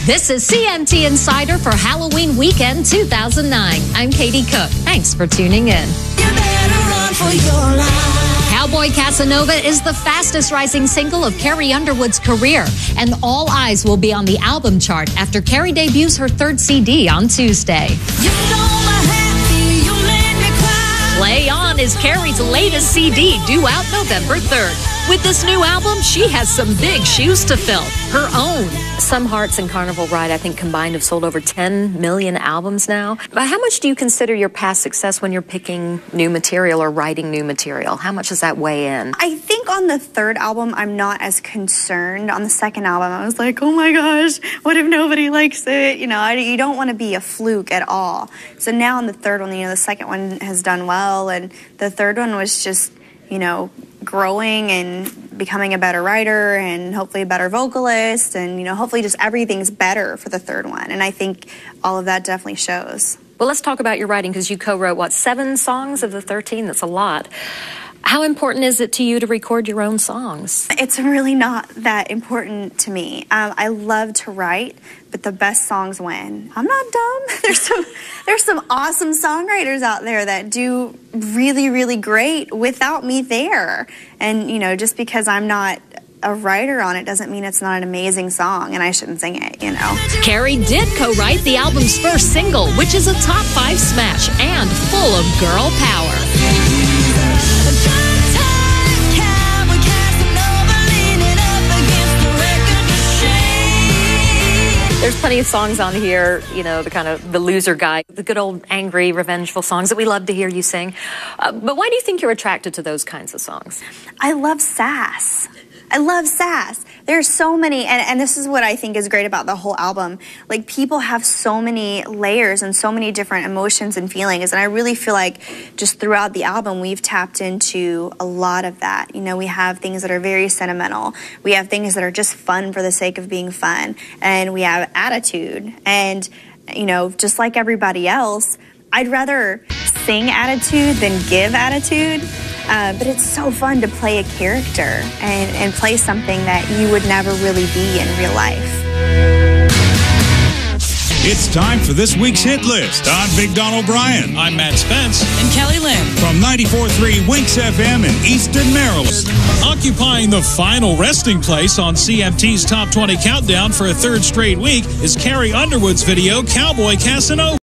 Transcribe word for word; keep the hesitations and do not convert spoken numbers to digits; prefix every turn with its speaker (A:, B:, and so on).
A: This is C M T Insider for Halloween Weekend two thousand nine. I'm Katie Cook. Thanks for tuning in.
B: You better run for your life.
A: Cowboy Casanova is the fastest rising single of Carrie Underwood's career, and all eyes will be on the album chart after Carrie debuts her third C D on Tuesday.
B: You know I'm happy, you made me cry.
A: Play On is Carrie's latest C D, due out November third. With this new album, she has some big shoes to fill, her own.
C: Some Hearts and Carnival Ride, I think, combined have sold over ten million albums now. But how much do you consider your past success when you're picking new material or writing new material? How much does that weigh in?
D: I think on the third album, I'm not as concerned. On the second album, I was like, oh my gosh, what if nobody likes it? You know, I, you don't want to be a fluke at all. So now on the third one, you know, the second one has done well, and the third one was just, you know, growing and becoming a better writer and hopefully a better vocalist, and, you know, hopefully just everything's better for the third one. And I think all of that definitely shows.
C: Well, let's talk about your writing, because you co-wrote, what, seven songs of the thirteen? That's a lot. How important is it to you to record your own songs?
D: It's really not that important to me. Um, I love to write, but the best songs win. I'm not dumb. There's some, there's some awesome songwriters out there that do really, really great without me there. And, you know, just because I'm not a writer on it doesn't mean it's not an amazing song and I shouldn't sing it, you know.
A: Carrie did co-write the album's first single, which is a top five smash and full of girl power.
C: There's plenty of songs on here, you know, the kind of the loser guy, the good old angry, revengeful songs that we love to hear you sing. Uh, but why do you think you're attracted to those kinds of songs?
D: I love sass. I love sass. There's so many, and, and this is what I think is great about the whole album. Like, people have so many layers and so many different emotions and feelings, and I really feel like just throughout the album we've tapped into a lot of that. You know, we have things that are very sentimental. We have things that are just fun for the sake of being fun, and we have attitude. And, you know, just like everybody else, I'd rather sing attitude than give attitude. Uh, but it's so fun to play a character and, and play something that you would never really be in real life.
E: It's time for this week's hit list. I'm Big Don O'Brien.
F: I'm Matt Spence.
G: And Kelly Lynn.
E: From ninety-four point three Winks F M in Easton, Maryland.
F: Occupying the final resting place on C M T's Top twenty Countdown for a third straight week is Carrie Underwood's video, Cowboy Casanova.